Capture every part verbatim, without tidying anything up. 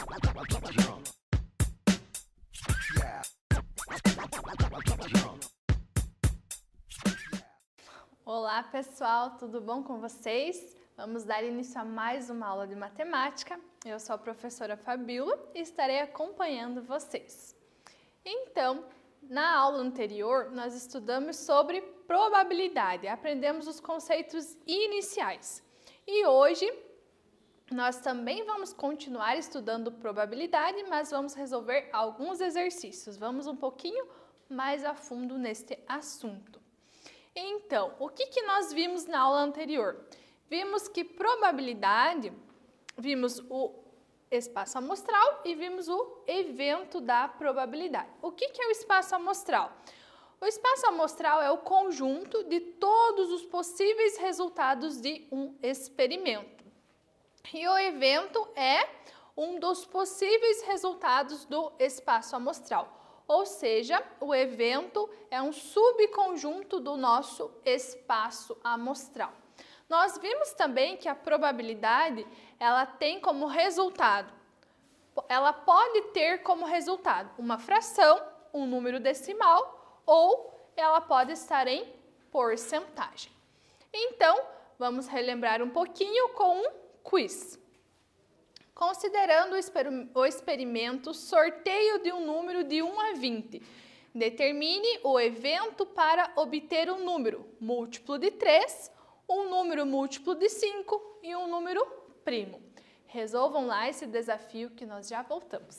Olá pessoal, tudo bom com vocês? Vamos dar início a mais uma aula de matemática. Eu sou a professora Fabíola e estarei acompanhando vocês. Então, na aula anterior, nós estudamos sobre probabilidade, aprendemos os conceitos iniciais. E hoje, nós também vamos continuar estudando probabilidade, mas vamos resolver alguns exercícios. Vamos um pouquinho mais a fundo neste assunto. Então, o que, que nós vimos na aula anterior? Vimos que probabilidade, vimos o espaço amostral e vimos o evento da probabilidade. O que, que é o espaço amostral? O espaço amostral é o conjunto de todos os possíveis resultados de um experimento. E o evento é um dos possíveis resultados do espaço amostral. Ou seja, o evento é um subconjunto do nosso espaço amostral. Nós vimos também que a probabilidade, ela tem como resultado, ela pode ter como resultado uma fração, um número decimal, ou ela pode estar em porcentagem. Então, vamos relembrar um pouquinho com um quiz. Considerando o experimento sorteio de um número de um a vinte, determine o evento para obter um número múltiplo de três, um número múltiplo de cinco e um número primo. Resolvam lá esse desafio que nós já voltamos.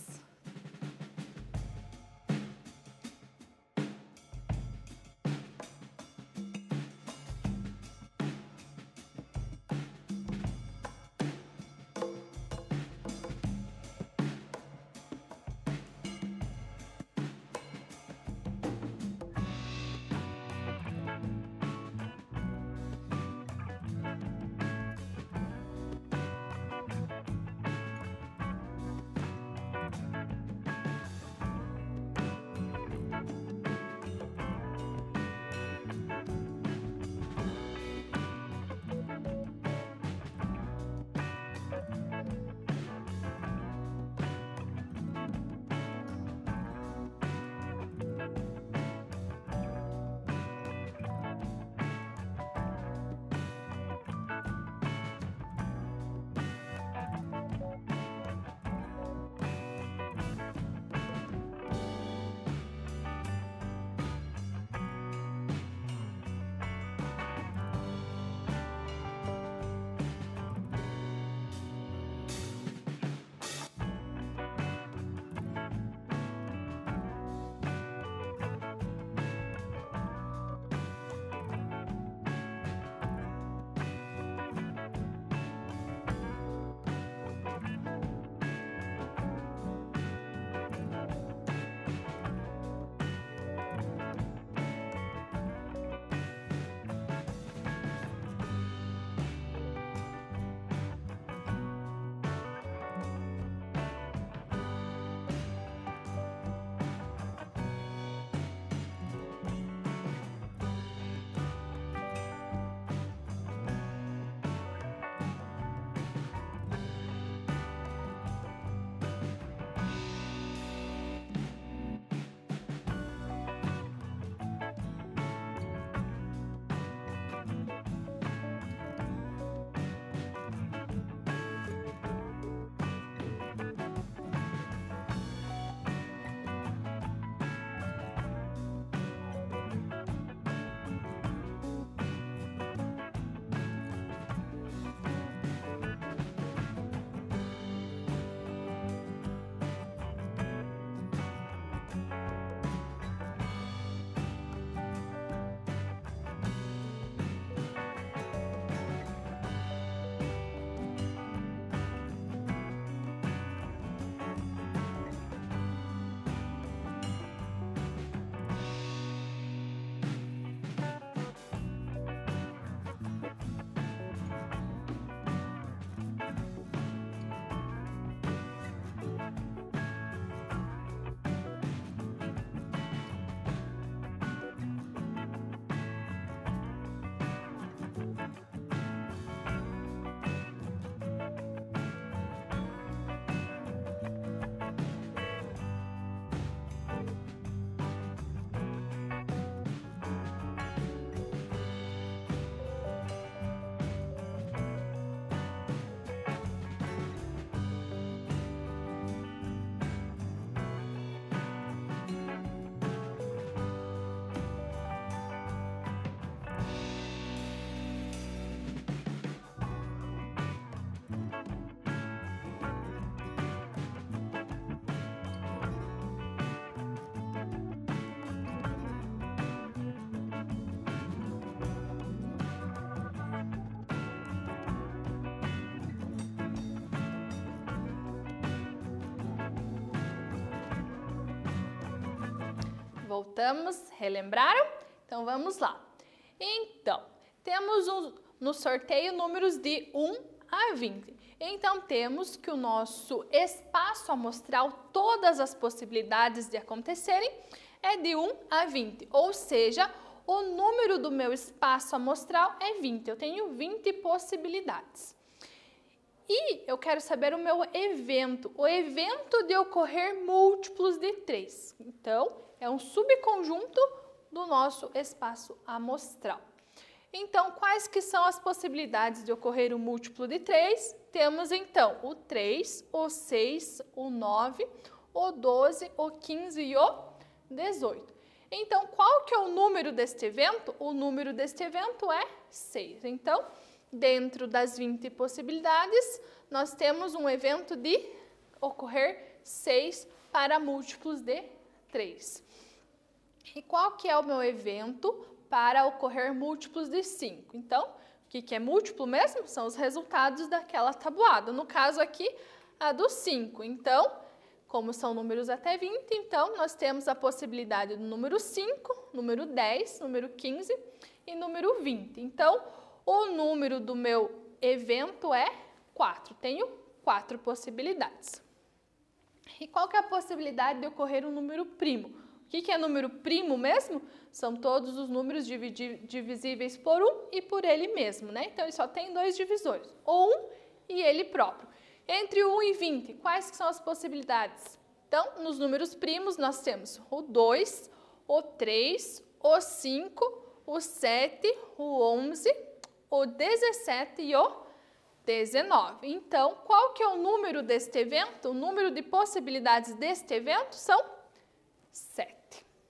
Voltamos, relembraram? Então vamos lá. Então, temos um, no sorteio números de um a vinte. Então temos que o nosso espaço amostral, todas as possibilidades de acontecerem, é de um a vinte, ou seja, o número do meu espaço amostral é vinte, eu tenho vinte possibilidades. E eu quero saber o meu evento, o evento de ocorrer múltiplos de três. Então, é um subconjunto do nosso espaço amostral. Então, quais que são as possibilidades de ocorrer um múltiplo de três? Temos, então, o três, o seis, o nove, o doze, o quinze e o dezoito. Então, qual que é o número deste evento? O número deste evento é seis. Então, dentro das vinte possibilidades, nós temos um evento de ocorrer seis para múltiplos de três. E qual que é o meu evento para ocorrer múltiplos de cinco? Então, o que, que é múltiplo mesmo? São os resultados daquela tabuada. No caso aqui, a do cinco. Então, como são números até vinte, então nós temos a possibilidade do número cinco, número dez, número quinze e número vinte. Então, o número do meu evento é quatro. Tenho quatro possibilidades. E qual que é a possibilidade de ocorrer um número primo? O que, que é número primo mesmo? São todos os números divisíveis por um e por ele mesmo, né? Então, ele só tem dois divisores, ou um e ele próprio. Entre um e vinte, quais que são as possibilidades? Então, nos números primos, nós temos o dois, o três, o cinco, o sete, o onze, o dezessete e o dezenove. Então, qual que é o número deste evento? O número de possibilidades deste evento são sete.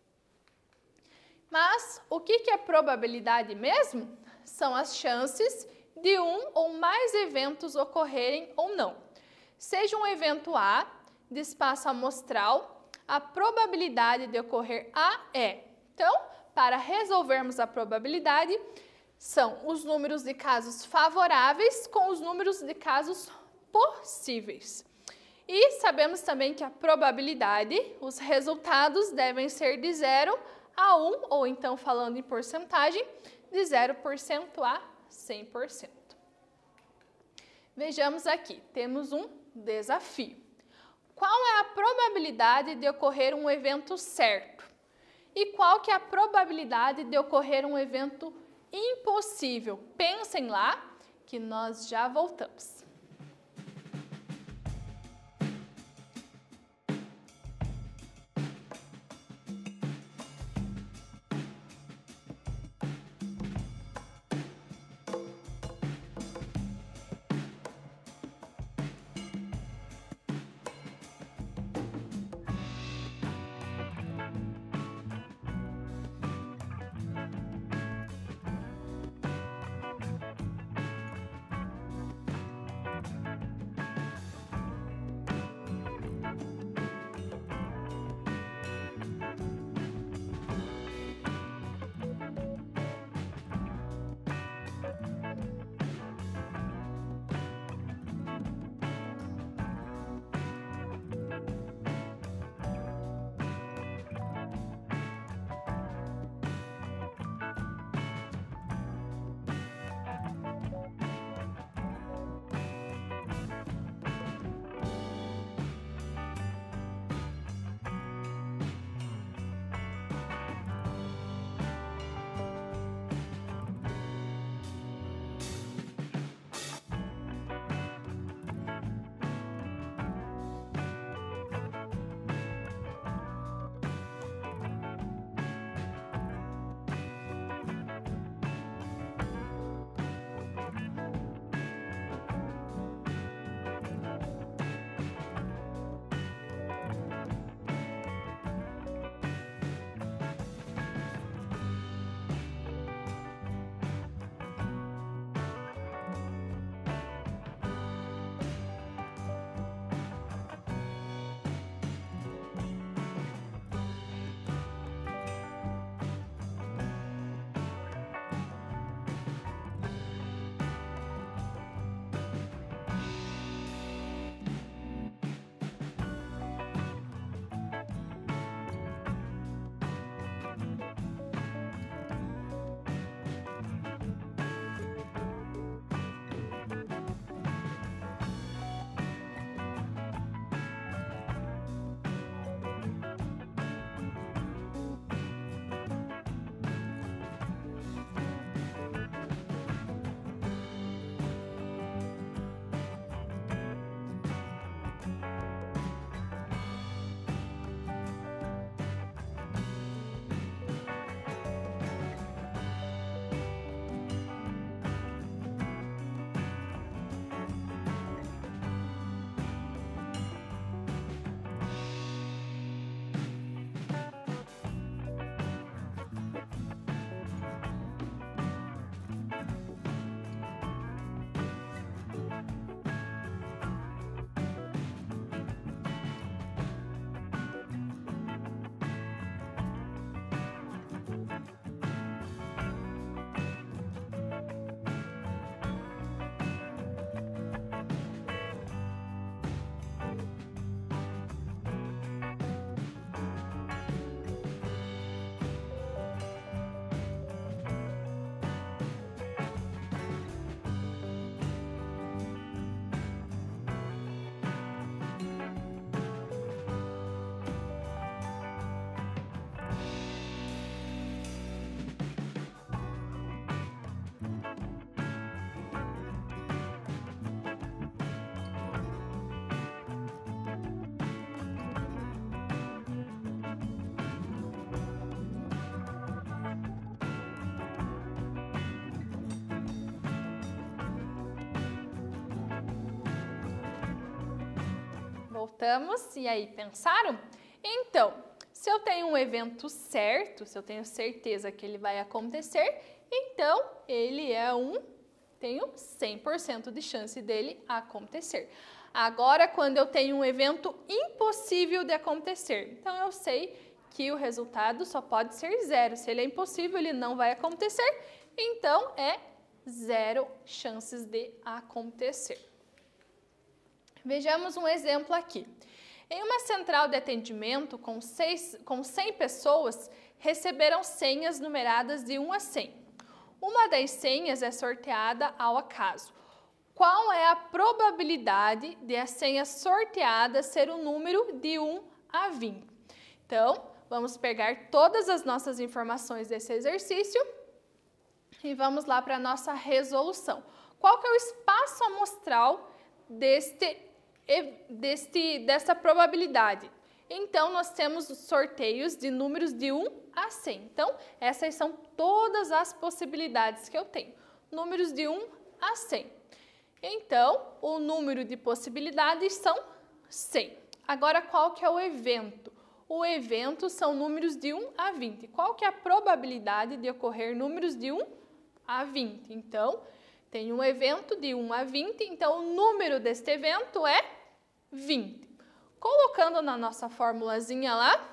Mas, o que, que é probabilidade mesmo? São as chances de um ou mais eventos ocorrerem ou não. Seja um evento A, de espaço amostral, a probabilidade de ocorrer A é. Então, para resolvermos a probabilidade, são os números de casos favoráveis com os números de casos possíveis. E sabemos também que a probabilidade, os resultados devem ser de zero a um, ou então falando em porcentagem, de zero por cento a cem por cento. Vejamos aqui, temos um desafio. Qual é a probabilidade de ocorrer um evento certo? E qual que é a probabilidade de ocorrer um evento impossível? Pensem lá que nós já voltamos. Voltamos. E aí, pensaram? Então, se eu tenho um evento certo, se eu tenho certeza que ele vai acontecer, então ele é um, tenho cem por cento de chance dele acontecer. Agora, quando eu tenho um evento impossível de acontecer, então eu sei que o resultado só pode ser zero. Se ele é impossível, ele não vai acontecer, então é zero chances de acontecer. Vejamos um exemplo aqui. Em uma central de atendimento com, seis, com cem pessoas, receberam senhas numeradas de um a cem. Uma das senhas é sorteada ao acaso. Qual é a probabilidade de a senha sorteada ser o número de um a vinte? Então, vamos pegar todas as nossas informações desse exercício e vamos lá para a nossa resolução. Qual que é o espaço amostral deste, deste, dessa probabilidade? Então, nós temos sorteios de números de um a cem. Então, essas são todas as possibilidades que eu tenho. Números de um a cem. Então, o número de possibilidades são cem. Agora, qual que é o evento? O evento são números de um a vinte. Qual que é a probabilidade de ocorrer números de um a vinte? Então, tem um evento de um a vinte, então o número deste evento é vinte. Colocando na nossa formulazinha lá,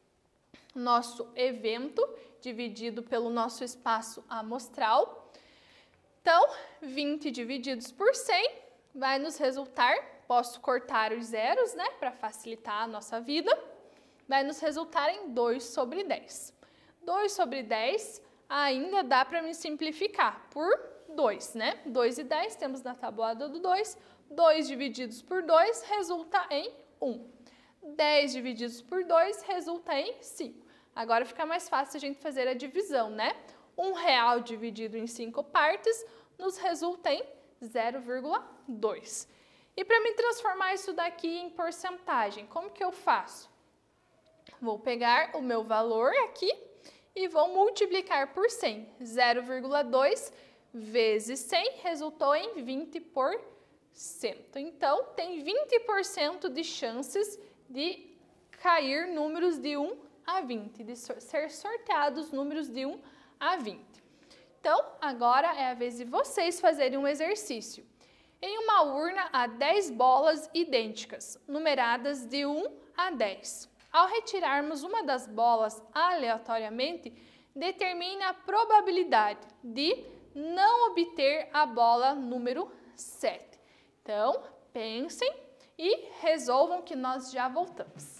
nosso evento dividido pelo nosso espaço amostral. Então, vinte divididos por cem vai nos resultar, posso cortar os zeros, né, para facilitar a nossa vida, vai nos resultar em dois sobre dez. dois sobre dez ainda dá para me simplificar por dois, né? dois e dez temos na tabuada do dois, dois divididos por dois resulta em um. dez divididos por dois resulta em cinco. Agora fica mais fácil a gente fazer a divisão, né? Um real dividido em cinco partes nos resulta em zero vírgula dois. E para me transformar isso daqui em porcentagem, como que eu faço? Vou pegar o meu valor aqui e vou multiplicar por cem. zero vírgula dois vezes cem resultou em vinte por cento. Então, tem vinte por cento de chances de cair números de um a vinte, de ser sorteados números de um a vinte. Então, agora é a vez de vocês fazerem um exercício. Em uma urna há dez bolas idênticas, numeradas de um a dez. Ao retirarmos uma das bolas aleatoriamente, determine a probabilidade de não obter a bola número sete. Então, pensem e resolvam que nós já voltamos.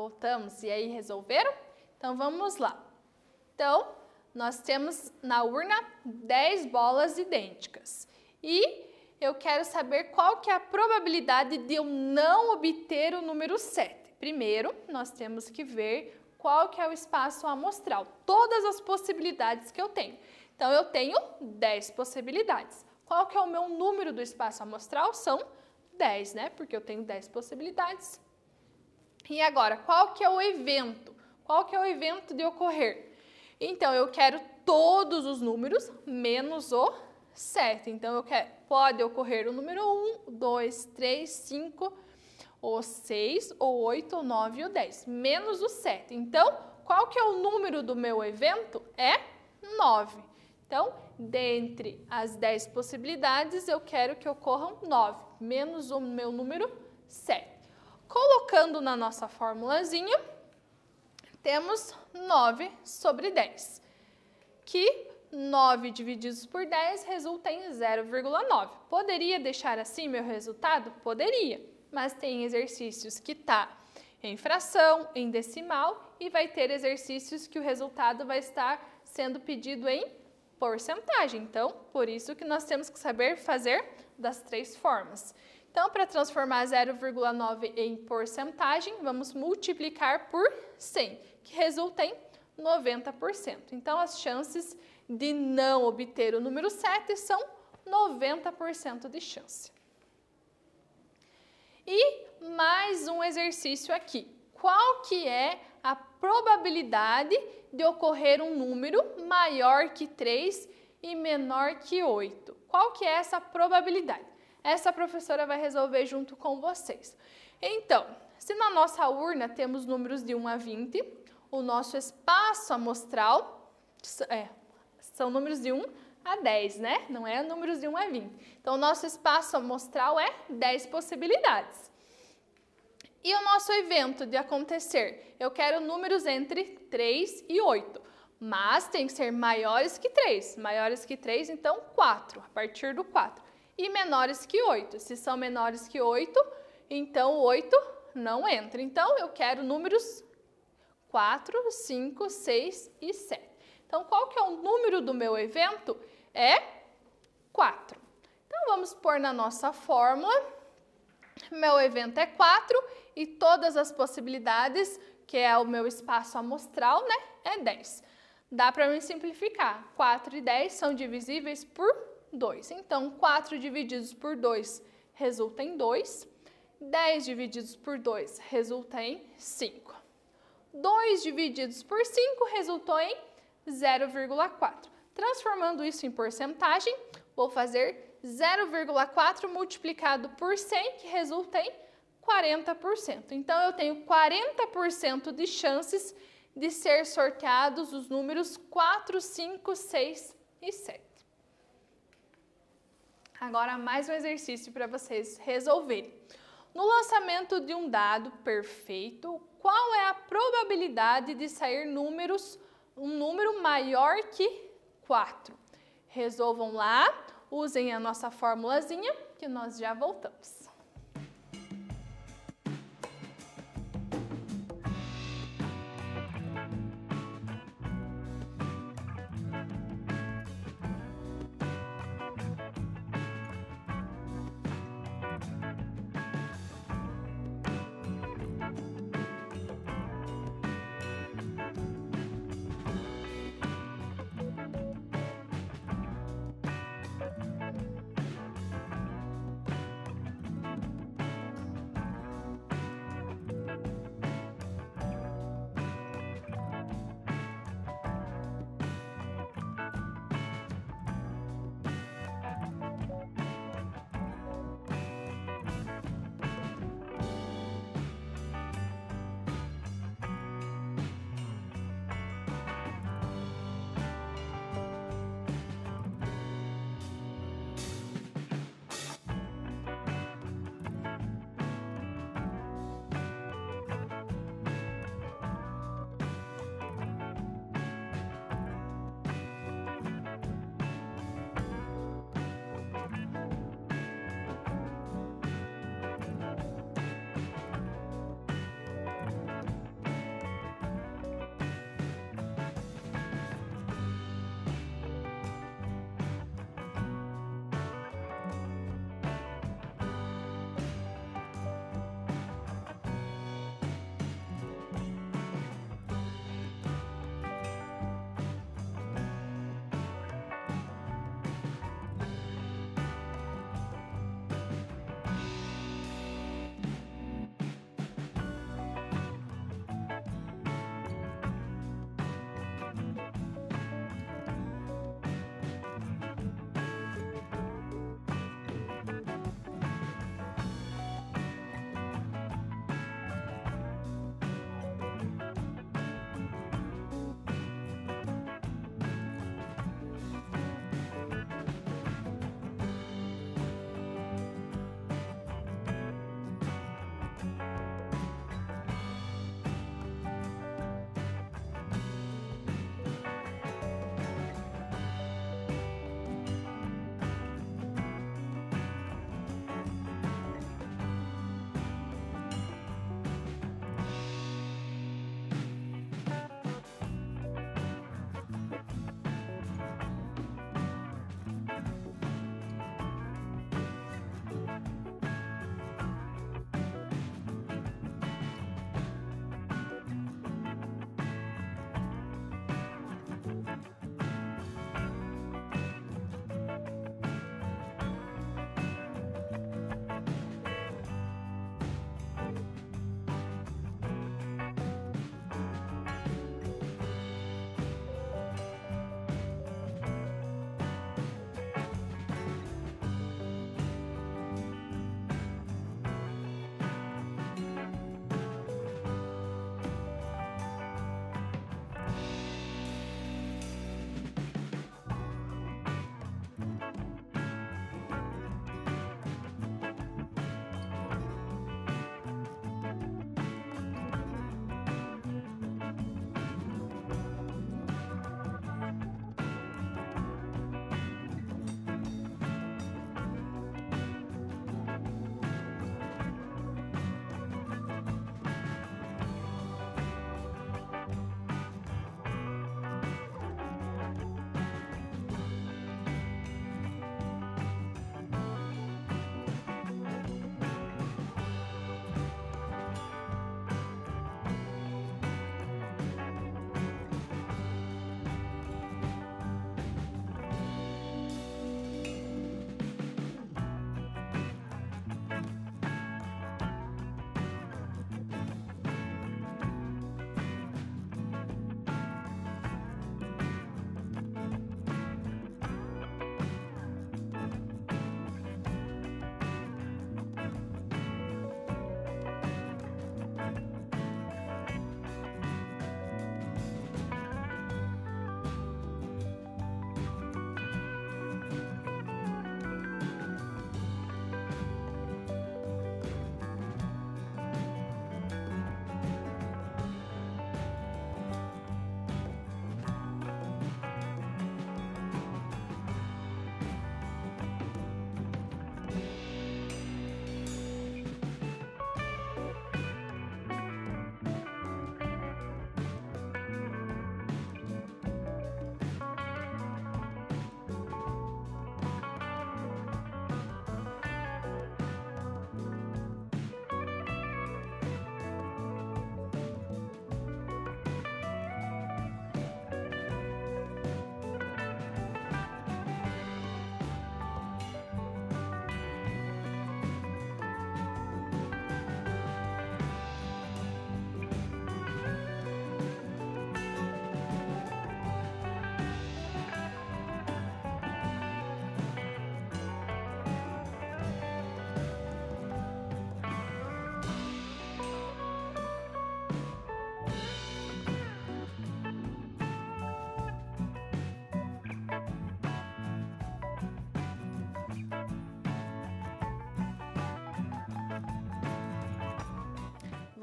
voltamos e aí resolveram? Então vamos lá. Então, nós temos na urna dez bolas idênticas. E eu quero saber qual que é a probabilidade de eu não obter o número sete. Primeiro, nós temos que ver qual que é o espaço amostral, todas as possibilidades que eu tenho. Então, eu tenho dez possibilidades. Qual que é o meu número do espaço amostral? São dez, né? Porque eu tenho dez possibilidades. E agora, qual que é o evento? Qual que é o evento de ocorrer? Então, eu quero todos os números menos o sete. Então, eu quero, pode ocorrer o número um, dois, três, cinco, o seis, o oito, o nove e o dez, menos o sete. Então, qual que é o número do meu evento? É nove. Então, dentre as dez possibilidades, eu quero que ocorram nove, menos o meu número sete. Colocando na nossa formulazinha, temos nove sobre dez, que nove divididos por dez resulta em zero vírgula nove. Poderia deixar assim meu resultado? Poderia, mas tem exercícios que tá em fração, em decimal, e vai ter exercícios que o resultado vai estar sendo pedido em porcentagem. Então, por isso que nós temos que saber fazer das três formas. Então, para transformar zero vírgula nove em porcentagem, vamos multiplicar por cem, que resulta em noventa por cento. Então, as chances de não obter o número sete são noventa por cento de chance. E mais um exercício aqui. Qual que é a probabilidade de ocorrer um número maior que três e menor que oito? Qual que é essa probabilidade? Essa professora vai resolver junto com vocês. Então, se na nossa urna temos números de um a vinte, o nosso espaço amostral é, são números de um a dez, né? Não é números de um a vinte. Então, o nosso espaço amostral é dez possibilidades. E o nosso evento de acontecer? Eu quero números entre três e oito, mas tem que ser maiores que três. Maiores que três, então quatro, a partir do quatro. E menores que oito. Se são menores que oito, então o oito não entra. Então, eu quero números quatro, cinco, seis e sete. Então, qual que é o número do meu evento? É quatro. Então, vamos pôr na nossa fórmula. Meu evento é quatro e todas as possibilidades, que é o meu espaço amostral, né, é dez. Dá para mim simplificar. quatro e dez são divisíveis por dois. Então, quatro divididos por dois resulta em dois. dez divididos por dois resulta em cinco. dois divididos por cinco resultou em zero vírgula quatro. Transformando isso em porcentagem, vou fazer zero vírgula quatro multiplicado por cem, que resulta em quarenta por cento. Então, eu tenho quarenta por cento de chances de ser sorteados os números quatro, cinco, seis e sete. Agora, mais um exercício para vocês resolverem. No lançamento de um dado perfeito, qual é a probabilidade de sair números, um número maior que quatro? Resolvam lá, usem a nossa formulazinha, que nós já voltamos.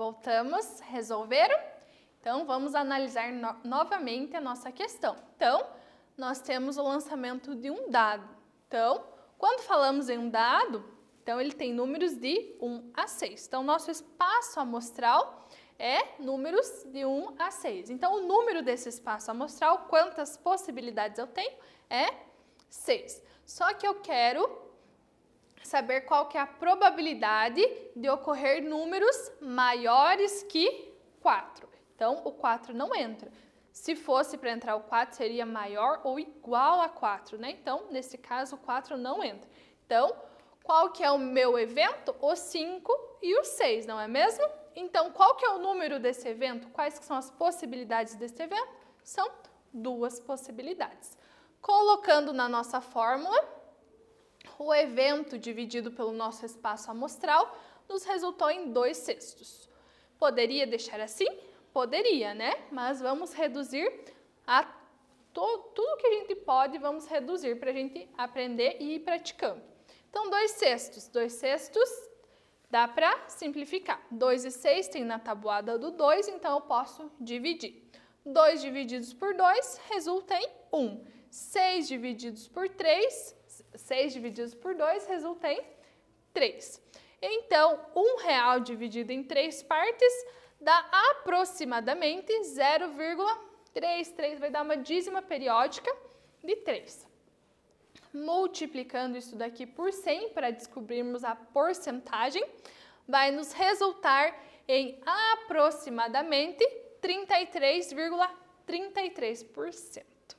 Voltamos, resolveram? Então, vamos analisar no novamente a nossa questão. Então, nós temos o lançamento de um dado. Então, quando falamos em um dado, então ele tem números de um a seis. Então, nosso espaço amostral é números de um a seis. Então, o número desse espaço amostral, quantas possibilidades eu tenho? É seis. Só que eu quero saber qual que é a probabilidade de ocorrer números maiores que quatro. Então, o quatro não entra. Se fosse para entrar o quatro, seria maior ou igual a quatro, né? Então, nesse caso, o quatro não entra. Então, qual que é o meu evento? O cinco e o seis, não é mesmo? Então, qual que é o número desse evento? Quais que são as possibilidades desse evento? São duas possibilidades. Colocando na nossa fórmula, o evento dividido pelo nosso espaço amostral nos resultou em dois sextos. Poderia deixar assim? Poderia, né? Mas vamos reduzir a to, tudo que a gente pode, vamos reduzir para a gente aprender e ir praticando. Então, dois sextos. Dois sextos dá para simplificar. dois e seis tem na tabuada do dois, então eu posso dividir. dois divididos por dois resulta em um. seis divididos por três, seis divididos por dois resulta em três. Então, um real dividido em três partes dá aproximadamente zero vírgula trinta e três, vai dar uma dízima periódica de três. Multiplicando isso daqui por cem para descobrirmos a porcentagem, vai nos resultar em aproximadamente trinta e três vírgula trinta e três por cento.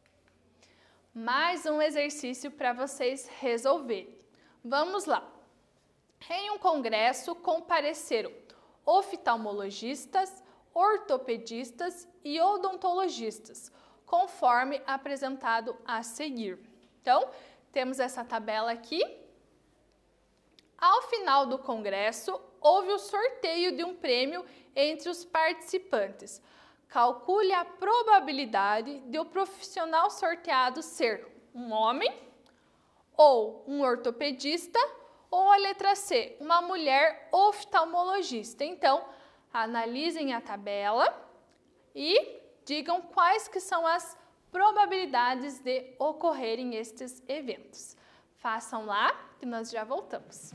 Mais um exercício para vocês resolverem. Vamos lá. Em um congresso compareceram oftalmologistas, ortopedistas e odontologistas, conforme apresentado a seguir. Então, temos essa tabela aqui. Ao final do congresso, houve o sorteio de um prêmio entre os participantes. Calcule a probabilidade de o profissional sorteado ser um homem, ou um ortopedista, ou a letra C, uma mulher oftalmologista. Então, analisem a tabela e digam quais que são as probabilidades de ocorrerem estes eventos. Façam lá, que nós já voltamos.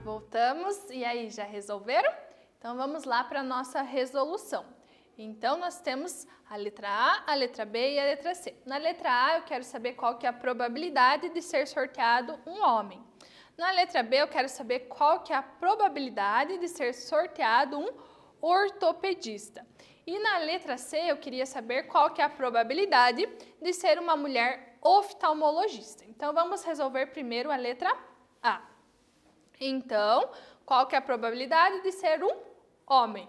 Voltamos, e aí, já resolveram? Então vamos lá para a nossa resolução. Então nós temos a letra A, a letra B e a letra C. Na letra A eu quero saber qual que é a probabilidade de ser sorteado um homem. Na letra B eu quero saber qual que é a probabilidade de ser sorteado um ortopedista. E na letra C eu queria saber qual que é a probabilidade de ser uma mulher oftalmologista. Então vamos resolver primeiro a letra A. Então, qual que é a probabilidade de ser um homem?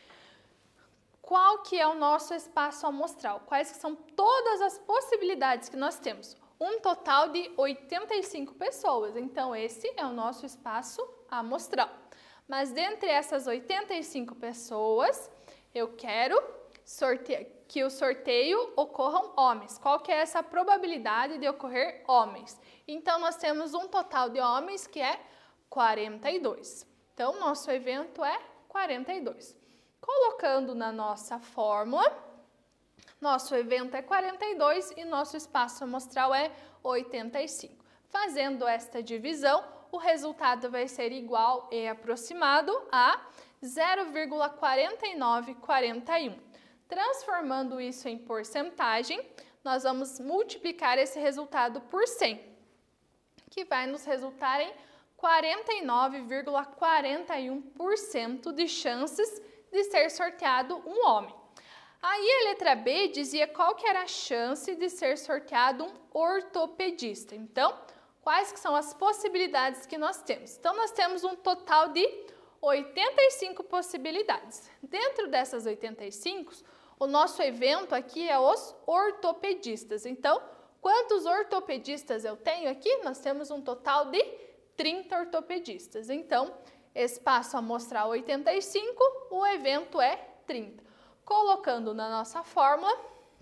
Qual que é o nosso espaço amostral? Quais que são todas as possibilidades que nós temos? Um total de oitenta e cinco pessoas. Então, esse é o nosso espaço amostral. Mas dentre essas oitenta e cinco pessoas, eu quero sortear, que o sorteio ocorram homens. Qual que é essa probabilidade de ocorrer homens? Então, nós temos um total de homens que é quarenta e dois. Então, nosso evento é quarenta e dois. Colocando na nossa fórmula, nosso evento é quarenta e dois e nosso espaço amostral é oitenta e cinco. Fazendo esta divisão, o resultado vai ser igual e aproximado a zero vírgula quatro nove quatro um. Transformando isso em porcentagem, nós vamos multiplicar esse resultado por cem, que vai nos resultar em quarenta e nove vírgula quarenta e um por cento de chances de ser sorteado um homem. Aí a letra B dizia qual que era a chance de ser sorteado um ortopedista. Então, quais que são as possibilidades que nós temos? Então, nós temos um total de oitenta e cinco possibilidades. Dentro dessas oitenta e cinco, o nosso evento aqui é os ortopedistas. Então, quantos ortopedistas eu tenho aqui? Nós temos um total de trinta ortopedistas. Então, espaço amostral oitenta e cinco, o evento é trinta. Colocando na nossa fórmula,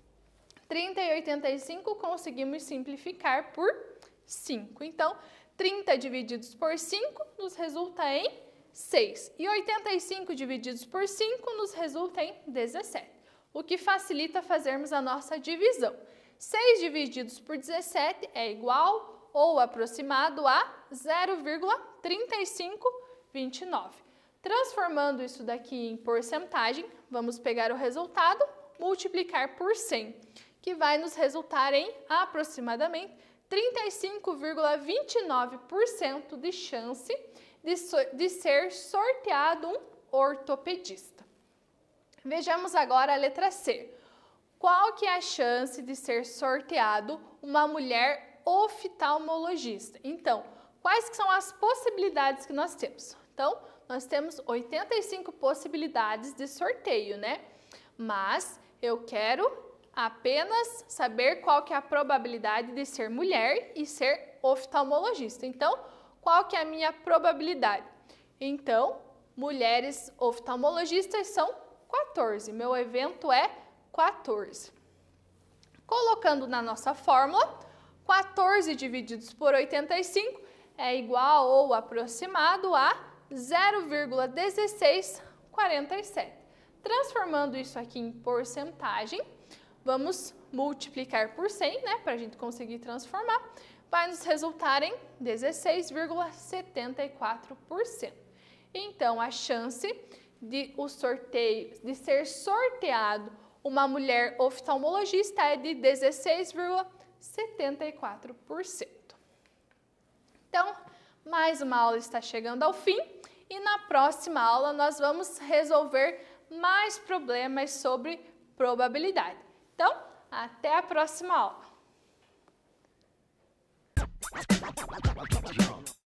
trinta e oitenta e cinco conseguimos simplificar por cinco. Então, trinta divididos por cinco nos resulta em seis. E oitenta e cinco divididos por cinco nos resulta em dezessete. O que facilita fazermos a nossa divisão. seis divididos por dezessete é igual ou aproximado a zero vírgula trinta e cinco vinte e nove. Transformando isso daqui em porcentagem, vamos pegar o resultado, multiplicar por cem, que vai nos resultar em aproximadamente trinta e cinco vírgula vinte e nove por cento de chance de, so de ser sorteado um ortopedista. Vejamos agora a letra C. Qual que é a chance de ser sorteado uma mulher oftalmologista? Então, quais que são as possibilidades que nós temos? Então, nós temos oitenta e cinco possibilidades de sorteio, né? Mas eu quero apenas saber qual que é a probabilidade de ser mulher e ser oftalmologista. Então, qual que é a minha probabilidade? Então, mulheres oftalmologistas são quatorze. Meu evento é quatorze. Colocando na nossa fórmula, quatorze divididos por oitenta e cinco é igual ou aproximado a zero vírgula dezesseis quarenta e sete. Transformando isso aqui em porcentagem, vamos multiplicar por cem, né, para a gente conseguir transformar, vai nos resultar em dezesseis vírgula setenta e quatro por cento. Então, a chance de o sorteio, de ser sorteado uma mulher oftalmologista é de dezesseis vírgula setenta e quatro por cento. Então, mais uma aula está chegando ao fim e na próxima aula nós vamos resolver mais problemas sobre probabilidade. Então, até a próxima aula!